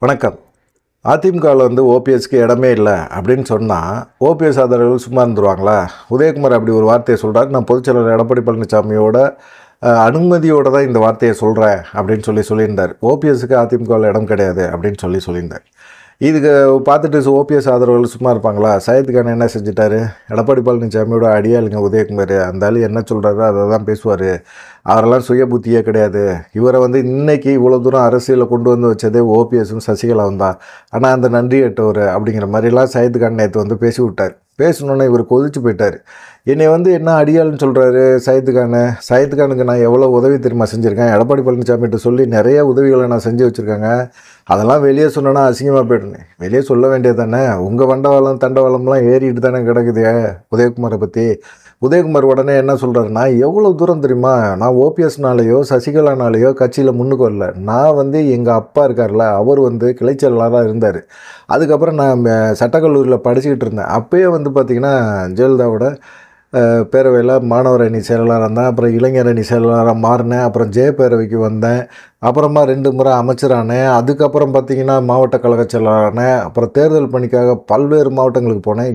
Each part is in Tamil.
வணக்கம். அதிமுகவில் வந்து ஓபிஎஸ்க்கு இடமே இல்லை அப்படின்னு சொன்னால் ஓபிஎஸ் ஆதரவுகள் சும்மா இருந்துருவாங்களா? உதயகுமார் அப்படி ஒரு வார்த்தையை சொல்கிறார். நான் பொதுச்செயலாளர் எடப்பாடி பழனிசாமியோட அனுமதியோடு தான் இந்த வார்த்தையை சொல்கிறேன் அப்படின்னு சொல்லியிருந்தார். ஓபிஎஸ்க்கு அதிமுகவில் இடம் கிடையாது அப்படின்னு சொல்லியிருந்தார். இதுக்கு பார்த்துட்டு ஓபிஎஸ் ஆதரவுகள் சும்மா இருப்பாங்களா? சையதுக்கான என்ன செஞ்சிட்டாரு? எடப்பாடி பழனிசாமியோட அடியாளுங்க உதயகுமார். அந்த ஆள் என்ன சொல்கிறாரோ அதை தான் பேசுவார். அவரெல்லாம் சுய புத்தியே கிடையாது. இவரை வந்து இன்றைக்கி இவ்வளோ தூரம் அரசியலில் கொண்டு வந்து வச்சதே ஓபிஎஸும் சசிகலாவும் தான். ஆனால் அந்த நன்றியற்றவர் அப்படிங்கிற மாதிரிலாம் சையதுக்கான் நேற்று வந்து பேசி விட்டார். பேசணுன்னு இவர் கொதிச்சு போயிட்டார். என்னை வந்து என்ன அடியாள்னு சொல்கிறாரு சையதுக்கானுக்கு நான் எவ்வளோ உதவி தெரியுமா செஞ்சுருக்கேன். எடப்பாடி பழனிசாமிகிட்ட சொல்லி நிறைய உதவிகளை நான் செஞ்சு வச்சுருக்கேங்க. அதெல்லாம் வெளியே சொன்னேன்னா அசிங்கமாக போய்ட்டேன். வெளியே சொல்ல வேண்டியது தானே. உங்கள் வண்டவாளம் தண்டவாளம்லாம் ஏறிட்டு தானே கிடக்குது உதயகுமாரை பற்றி. உதயகுமார் உடனே என்ன சொல்கிறாருன்னா, எவ்வளோ தூரம் தெரியுமா, நான் ஓபிஎஸ்னாலேயோ சசிகலானாலேயோ கட்சியில் முன்னுக்கு வரல. நான் வந்து எங்கள் அப்பா இருக்கார்ல, அவர் வந்து கிளைச்செயலாளராக இருந்தார். அதுக்கப்புறம் நான் சட்டக்கல்லூரியில் படிச்சுக்கிட்டு இருந்தேன். அப்போயே வந்து பார்த்திங்கன்னா ஜெயலலிதாவோட பேரவையில் மாணவர் அணி செயலாளராக இருந்தேன். அப்புறம் இளைஞர் அணி செயலாளராக மாறினேன். அப்புறம் ஜெயப்பேரவைக்கு வந்தேன். அப்புறமா 2 முறை அமைச்சரானேன். அதுக்கப்புறம் பார்த்திங்கன்னா மாவட்ட கழக செயலாளரானேன். அப்புறம் தேர்தல் பணிக்காக பல்வேறு மாவட்டங்களுக்கு போனேன்.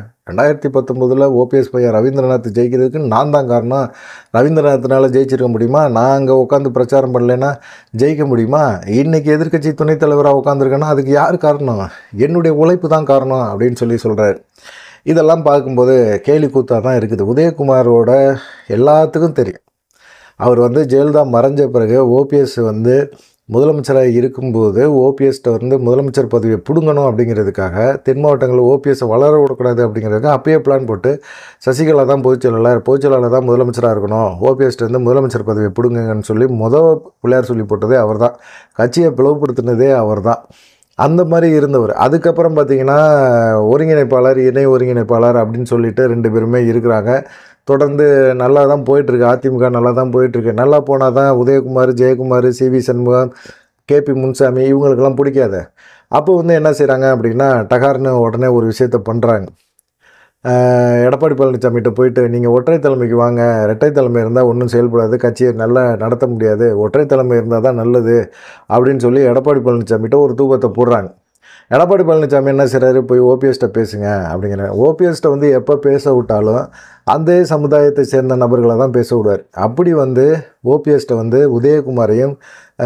2019 ஓபிஎஸ் பையன் ரவீந்திரநாத் ஜெயிக்கிறதுக்கு நான் தான் காரணம். ரவீந்திரநாத்னால் ஜெயிச்சிருக்க முடியுமா? நான் அங்கே உட்காந்து பிரச்சாரம் பண்ணலைன்னா ஜெயிக்க முடியுமா? இன்றைக்கி எதிர்க்கட்சி துணைத் தலைவராக உட்காந்துருக்கேன்னா அதுக்கு யார் காரணம்? என்னுடைய உழைப்பு தான் காரணம் அப்படின்னு சொல்கிறார். இதெல்லாம் பார்க்கும்போது கேலி கூத்தாக தான் இருக்குது. உதயகுமாரோட எல்லாத்துக்கும் தெரியும். அவர் வந்து ஜெயலலிதா மறைஞ்ச பிறகு ஓபிஎஸ் வந்து முதலமைச்சராக இருக்கும்போது ஓபிஎஸ்கிட்ட வந்து முதலமைச்சர் பதவியை பிடுங்கணும் அப்படிங்கிறதுக்காக தென் மாவட்டங்களில் ஓபிஎஸ்ஸை வளர விடக்கூடாது அப்படிங்கிறதுக்காக அப்பயே பிளான் போட்டு சசிகலா தான் பொதுச்செயலாளர் தான் முதலமைச்சராக இருக்கணும், ஓபிஎஸ்கிட்ட வந்து முதலமைச்சர் பதவியை பிடுங்குங்கன்னு சொல்லி பிள்ளையார் சொல்லி போட்டதே அவர் தான். கட்சியை பிளவுபடுத்தினதே அவர் தான். அந்த மாதிரி இருந்தவர். அதுக்கப்புறம் பார்த்திங்கன்னா ஒருங்கிணைப்பாளர், இணை ஒருங்கிணைப்பாளர் அப்படின்னு சொல்லிட்டு 2 பேருமே இருக்கிறாங்க. தொடர்ந்து நல்லா தான் போயிட்டுருக்கு. அதிமுக நல்லா தான் போயிட்டுருக்கு. நல்லா போனால் தான் உதயகுமார், ஜெயக்குமார், சிவி சண்முகம், கேபி முனுசாமி இவங்களுக்கெல்லாம் பிடிக்காது. அப்போ வந்து என்ன செய்கிறாங்க அப்படின்னா டகார்னு உடனே ஒரு விஷயத்த பண்ணுறாங்க. எடப்பாடி பழனிசாமிகிட்ட போயிட்டு நீங்கள் ஒற்றை தலைமைக்கு வாங்க, இரட்டை தலைமை இருந்தால் ஒன்றும் செயல்படாது, கட்சியை நல்லா நடத்த முடியாது, ஒற்றை தலைமை இருந்தால் தான் நல்லது அப்படின்னு சொல்லி எடப்பாடி பழனிசாமிகிட்ட ஒரு தூக்கத்தை போடுறாங்க. எடப்பாடி பழனிசாமி என்ன செய்கிறாரு, போய் ஓபிஎஸ்கிட்ட பேசுங்க அப்படிங்கிற. ஓபிஎஸ்கிட்ட வந்து எப்போ பேச விட்டாலும் அந்த சமுதாயத்தை சேர்ந்த நபர்களை தான் பேச விடுவார். அப்படி வந்து ஓபிஎஸ்கிட்ட வந்து உதயகுமாரையும்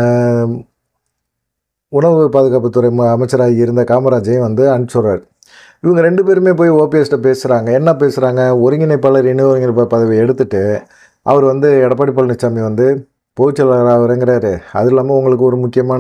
உணவு பாதுகாப்புத்துறை அமைச்சராக இருந்த காமராஜையும் வந்து அனுப்பிச்சுடுறாரு. இவங்க 2 பேருமே போய் ஓபிஎஸ்கிட்ட பேசுகிறாங்க. என்ன பேசுகிறாங்க, ஒருங்கிணைப்பாளர் இணை ஒருங்கிணைப்பாளர் பதவியை எடுத்துகிட்டு அவர் வந்து எடப்பாடி பழனிசாமி வந்து பொதுச்செயலாளராக இறங்குறாரு. அது இல்லாமல் உங்களுக்கு ஒரு முக்கியமான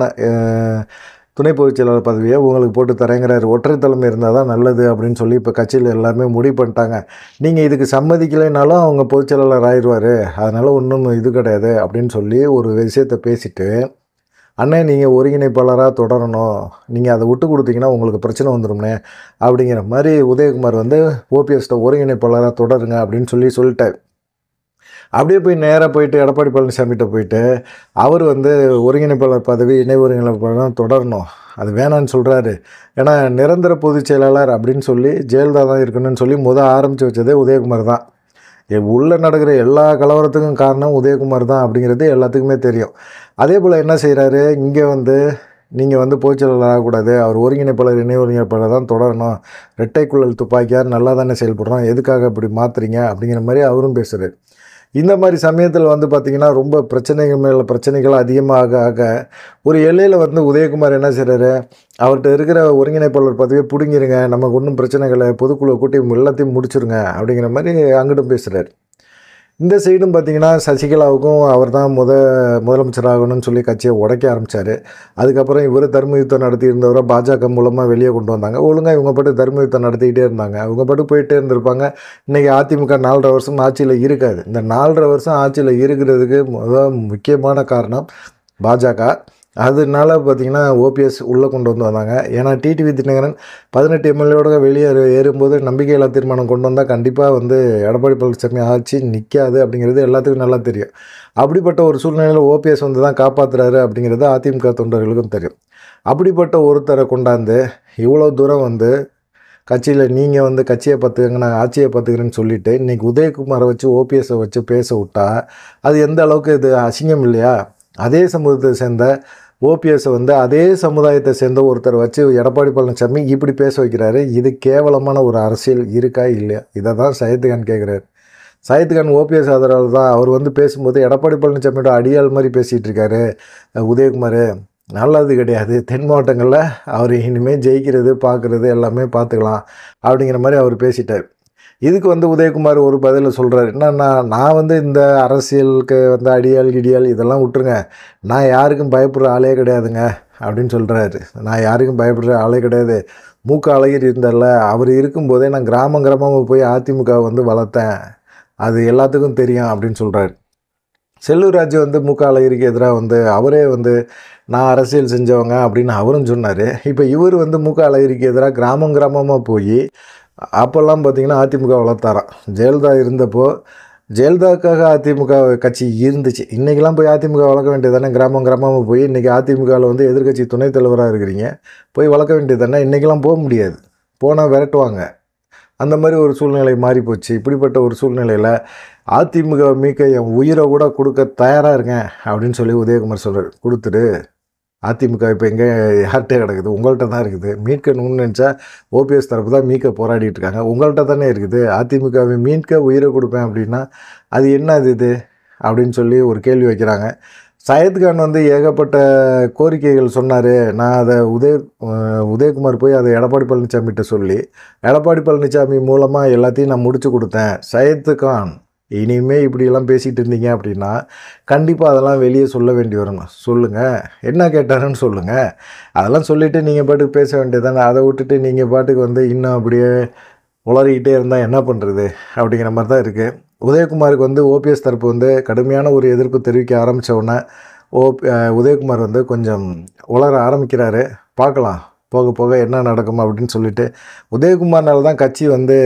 துணை பொதுச்செயலாளர் பதவியை உங்களுக்கு போட்டு தரேங்கிறாரு. ஒற்றை தலைமை இருந்தால் தான் நல்லது அப்படின்னு சொல்லி இப்போ கட்சியில் எல்லாருமே முடிவு பண்ணிட்டாங்க. நீங்கள் இதுக்கு சம்மதிக்கலைனாலும் அவங்க பொதுச்செயலாளர் ஆயிடுவார், அதனால் ஒன்றும் இது கிடையாது அப்படின்னு சொல்லி ஒரு விஷயத்தை பேசிவிட்டு, அண்ணே நீங்கள் ஒருங்கிணைப்பாளராக தொடரணும், நீங்கள் அதை விட்டு கொடுத்தீங்கன்னா உங்களுக்கு பிரச்சனை வந்துடும்னே அப்படிங்கிற மாதிரி உதயகுமார் வந்து ஓபிஎஸ்கிட்ட ஒருங்கிணைப்பாளராக தொடருங்க அப்படின்னு சொல்லிட்டார். அப்படியே போய் நேராக போயிட்டு எடப்பாடி பழனிசாமிகிட்ட போயிட்டு அவர் வந்து ஒருங்கிணைப்பாளர் பதவி இணை ஒருங்கிணைப்பாளர் தொடரணும், அது வேணான்னு சொல்கிறாரு. ஏன்னா நிரந்தர பொதுச் செயலாளர் அப்படின்னு சொல்லி ஜெயலலிதா தான் இருக்கணும்னு சொல்லி ஆரம்பித்து வச்சதே உதயகுமார் தான். உள்ளே நடக்கிற எல்லா கலவரத்துக்கும் காரணம் உதயகுமார் தான் அப்படிங்கிறது எல்லாத்துக்குமே தெரியும். அதே போல் என்ன செய்கிறாரு, இங்கே வந்து நீங்கள் வந்து பொதுச்செயலாளர் ஆகக்கூடாது, அவர் ஒருங்கிணைப்பாளர் இணை ஒருங்கிணைப்பாளர் தான் தொடரணும், இரட்டைக்குழல் துப்பாக்கியார் நல்லா தானே செயல்படுறோம், எதுக்காக இப்படி மாற்றுறீங்க அப்படிங்கிற மாதிரி அவரும் பேசுகிறார். இந்த மாதிரி சமயத்தில் வந்து பார்த்திங்கன்னா ரொம்ப பிரச்சனைகள் மேலே பிரச்சனைகள் அதிகமாக ஆக ஒரு எல்லையில் வந்து உதயகுமார் என்ன செய்கிறாரு, அவர்கிட்ட இருக்கிற ஒருங்கிணைப்பாளர் பதவியை பிடுங்கிருங்க, நமக்கு ஒன்றும் பிரச்சனைகளை பொதுக்குழு கூட்டி எல்லாத்தையும் முடிச்சுருங்க அப்படிங்கிற மாதிரி அங்கிட்டும் பேசுகிறார். இந்த சைடும் பார்த்திங்கன்னா சசிகலாவுக்கும் அவர் தான் முதலமைச்சராகணும்னு சொல்லி கட்சியை உடைக்க ஆரம்பித்தார். அதுக்கப்புறம் இவர் தர்ம யுத்தம் நடத்தியிருந்தவரை பாஜக மூலமாக வெளியே கொண்டு வந்தாங்க. ஒழுங்காக இவங்க பாட்டு தர்ம யுத்தம் நடத்திக்கிட்டே இருந்தாங்க. அவங்க பாட்டு போயிட்டே இருந்திருப்பாங்க. இன்றைக்கி அதிமுக 4.5 வருஷம் ஆட்சியில் இருக்காது. இந்த 4.5 வருஷம் ஆட்சியில் இருக்கிறதுக்கு முக்கியமான காரணம் பாஜக. அதனால பார்த்திங்கன்னா ஓபிஎஸ் உள்ளே கொண்டு வந்தாங்க. ஏன்னா டிடிவி தினகரன் 18 எம்எல்ஏவோட வெளியே ஏறும்போது நம்பிக்கையில்லா தீர்மானம் கொண்டு வந்தால் கண்டிப்பாக வந்து எடப்பாடி பழனிசாமி ஆட்சி நிற்காது அப்படிங்கிறது எல்லாத்துக்கும் நல்லா தெரியும். அப்படிப்பட்ட ஒரு சூழ்நிலையில் ஓபிஎஸ் வந்து தான் காப்பாற்றுறாரு அப்படிங்கிறது அதிமுக தொண்டர்களுக்கும் தெரியும். அப்படிப்பட்ட ஒருத்தரை கொண்டாந்து இவ்வளோ தூரம் வந்து கட்சியில் நீங்கள் வந்து கட்சியை பார்த்துக்கங்க, நான் ஆட்சியை பார்த்துக்கிறேன்னு சொல்லிவிட்டு இன்றைக்கி உதயகுமாரை வச்சு ஓபிஎஸ்ஸை வச்சு பேச விட்டா அது எந்த அளவுக்கு இது அசிங்கம் இல்லையா? அதே சமூகத்தை சேர்ந்த ஓபிஎஸ்ஸை வந்து அதே சமுதாயத்தை சேர்ந்த ஒருத்தர் வச்சு எடப்பாடி பழனிசாமி இப்படி பேச வைக்கிறாரு. இது கேவலமான ஒரு அரசியல் இருக்கா இல்லையா? இதை தான் சையத்கான் கேட்குறாரு. சையத்கான் ஓபிஎஸ் ஆதரவாளர் தான். அவர் வந்து பேசும்போது எடப்பாடி பழனிசாமியோட அடியாள் மாதிரி பேசிகிட்டு இருக்காரு உதயகுமார். நல்லது கிடையாது. தென் மாவட்டங்களில் அவர் இனிமேல் ஜெயிக்கிறது பார்க்குறது எல்லாமே பார்த்துக்கலாம் அப்படிங்கிற மாதிரி அவர் பேசிட்டார். இதுக்கு வந்து உதயகுமார் ஒரு பதிலை சொல்கிறார். என்னன்னா, நான் வந்து இந்த அரசியலுக்கு வந்து அடியாள் கிடியாள் இதெல்லாம் விட்டுருங்க, நான் யாருக்கும் பயப்படுற ஆளே கிடையாதுங்க அப்படின்னு சொல்கிறாரு. நான் யாருக்கும் பயப்படுற ஆளே கிடையாது. மூக்க அழகிரி இருந்தார்ல, அவர் இருக்கும்போதே நான் கிராமமாக போய் அதிமுக வந்து வளர்த்தேன், அது எல்லாத்துக்கும் தெரியும் அப்படின்னு சொல்கிறாரு. செல்லூர் ராஜு வந்து மூக்க அழகிரிக்கு எதிராக வந்து அவரே வந்து நான் அரசியல் செஞ்சவங்க அப்படின்னு அவரும் சொன்னார். இப்போ இவர் வந்து மூக்க அழகிரிக்கு எதிராக கிராமமாக போய் அப்போல்லாம் பார்த்திங்கன்னா அதிமுக வளர்த்தாராம். ஜெயலலிதா இருந்தப்போ ஜெயலலிதாவுக்காக அதிமுக கட்சி இருந்துச்சு. இன்றைக்கெல்லாம் போய் அதிமுக வளர்க்க வேண்டியது தானே. கிராமமாக போய் இன்றைக்கி அதிமுகவில் வந்து எதிர்க்கட்சி துணைத் தலைவராக இருக்கிறீங்க, போய் வளர்க்க வேண்டியது தானே. இன்றைக்கெல்லாம் போக முடியாது, போனால் விரட்டுவாங்க. அந்த மாதிரி ஒரு சூழ்நிலை மாறிப்போச்சு. இப்படிப்பட்ட ஒரு சூழ்நிலையில் அதிமுக மீட்க என் உயிரை கூட கொடுக்க தயாராக இருக்கேன் அப்படின்னு சொல்லி உதயகுமார் சொல்கிறார். கொடுத்துட்டு அதிமுக இப்போ எங்கே யார்கிட்டே கிடக்குது, உங்கள்கிட்ட தான் இருக்குது. மீட்கணும்னு நினச்சா ஓபிஎஸ் தரப்பு தான் மீட்க போராடிட்டு இருக்காங்க, உங்கள்கிட்ட தானே இருக்குது. அதிமுகவை மீட்க உயிரை கொடுப்பேன் அப்படின்னா அது என்ன இது அப்படின்னு சொல்லி ஒரு கேள்வி வைக்கிறாங்க. சையத்கான் வந்து ஏகப்பட்ட கோரிக்கைகள் சொன்னார். நான் அதை உதயகுமார் போய் அதை எடப்பாடி பழனிசாமிகிட்ட சொல்லி எடப்பாடி பழனிசாமி மூலமாக எல்லாத்தையும் நான் முடிச்சு கொடுத்தேன். சையத்கான் இனிமேல் இப்படியெல்லாம் பேசிகிட்டு இருந்தீங்க அப்படின்னா கண்டிப்பாக அதெல்லாம் வெளியே சொல்ல வேண்டி வரணும். சொல்லுங்கள், என்ன கேட்டாருன்னு சொல்லுங்கள். அதெல்லாம் சொல்லிவிட்டு நீங்கள் பாட்டுக்கு பேச வேண்டியதானே. அதை விட்டுட்டு நீங்கள் பாட்டுக்கு வந்து இன்னும் அப்படியே உளறிக்கிட்டே இருந்தால் என்ன பண்ணுறது அப்படிங்கிற மாதிரி தான் இருக்குது. உதயகுமாருக்கு வந்து ஓபிஎஸ் தரப்பு வந்து கடுமையான ஒரு எதிர்ப்பு தெரிவிக்க ஆரம்பித்த உடனே உதயகுமார் வந்து கொஞ்சம் உளர ஆரம்பிக்கிறாரு. பார்க்கலாம் போக போக என்ன நடக்கும் அப்படின்னு சொல்லிட்டு. உதயகுமார்னால தான் கட்சி வந்து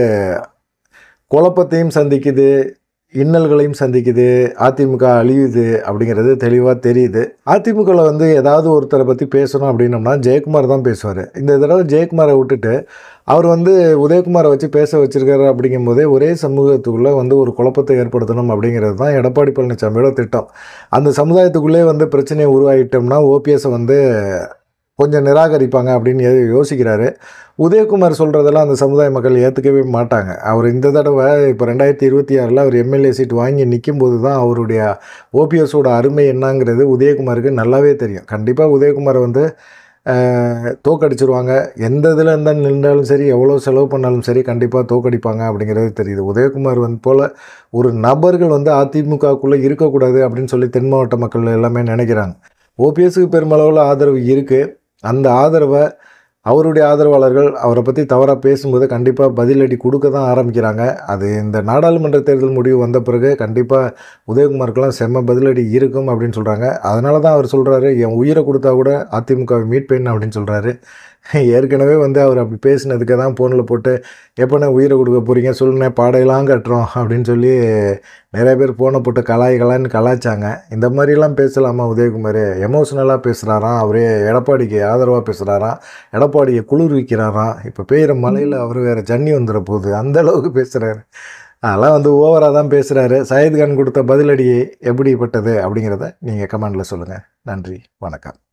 குழப்பத்தையும் சந்திக்குது, இன்னல்களையும் சந்திக்குது, அதிமுக அழியுது அப்படிங்கிறது தெளிவாக தெரியுது. அதிமுகவில் வந்து ஏதாவது ஒருத்தரை பற்றி பேசணும் அப்படின்னோம்னா ஜெயக்குமார் தான் பேசுவார். இந்த தடவை ஜெயக்குமாரை விட்டுட்டு அவர் வந்து உதயகுமாரை வச்சு பேச வச்சுருக்காரு. அப்படிங்கும்போதே ஒரே சமூகத்துக்குள்ளே வந்து ஒரு குழப்பத்தை ஏற்படுத்தணும் அப்படிங்கிறது தான் எடப்பாடி பழனிசாமியோட திட்டம். அந்த சமுதாயத்துக்குள்ளே வந்து பிரச்சனையை உருவாகிட்டோம்னா ஓபிஎஸ்ஸை வந்து கொஞ்சம் நிராகரிப்பாங்க அப்படின்னு யோசிக்கிறாரு. உதயகுமார் சொல்கிறதெல்லாம் அந்த சமுதாய மக்கள் ஏற்றுக்கவே மாட்டாங்க. அவர் இந்த தடவை இப்போ 2026 அவர் எம்எல்ஏ சீட் வாங்கி நிற்கும்போது தான் அவருடைய ஓபிஎஸோட அருமை என்னங்கிறது உதயகுமாருக்கு நல்லாவே தெரியும். கண்டிப்பாக உதயகுமாரை வந்து தோக்கடிச்சிருவாங்க. எந்த இதில் இருந்தாலும் நின்றாலும் சரி, எவ்வளோ செலவு பண்ணாலும் சரி, கண்டிப்பாக தோக்கடிப்பாங்க அப்படிங்கிறது தெரியுது. உதயகுமார் வந்து போல் ஒரு நபர்கள் வந்து அதிமுகக்குள்ளே இருக்கக்கூடாது அப்படின்னு சொல்லி தென் மாவட்ட மக்கள் எல்லாமே நினைக்கிறாங்க. ஓபிஎஸ்க்கு பெருமளவில் ஆதரவு இருக்குது. அந்த ஆதரவை அவருடைய ஆதரவாளர்கள் அவரை பற்றி தவறாக பேசும்போது கண்டிப்பாக பதிலடி கொடுக்க தான் ஆரம்பிக்கிறாங்க. அது இந்த நாடாளுமன்ற தேர்தல் முடிவு வந்த பிறகு கண்டிப்பாக உதயகுமாருக்கெல்லாம் செம்ம பதிலடி இருக்கும் அப்படின்னு சொல்கிறாங்க. அதனால தான் அவர் சொல்கிறாரு, என் உயிரை கொடுத்தா கூட அதிமுகவை மீட்பேன் அப்படின்னு சொல்கிறாரு. ஏற்கனவே வந்து அவர் அப்படி பேசினதுக்கு தான் ஃபோனில் போட்டு எப்போண்ணே உயிரை கொடுக்க போகிறீங்க சொல்லுண்ணே, பாடையெல்லாம் கட்டுறோம் அப்படின்னு சொல்லி நிறைய பேர் ஃபோனை போட்டு கலாய்ன்னு கலாய்ச்சாங்க. இந்த மாதிரிலாம் பேசலாமா உதயகுமார்? எமோஷ்னலாக பேசுகிறாராம். அவரே எடப்பாடிக்கு ஆதரவாக பேசுகிறாராம், எடப்பாடியை குளிர்விக்கிறாராம். இப்போ பெய்கிற மழையில் அவர் வேறு ஜன்னி வந்துட போகுது, அந்தளவுக்கு பேசுகிறாரு. அதெல்லாம் வந்து ஓவராக தான் பேசுகிறாரு. சையத்கான் கொடுத்த பதிலடி எப்படிப்பட்டது அப்படிங்கிறத நீங்கள் கமெண்டில் சொல்லுங்கள். நன்றி, வணக்கம்.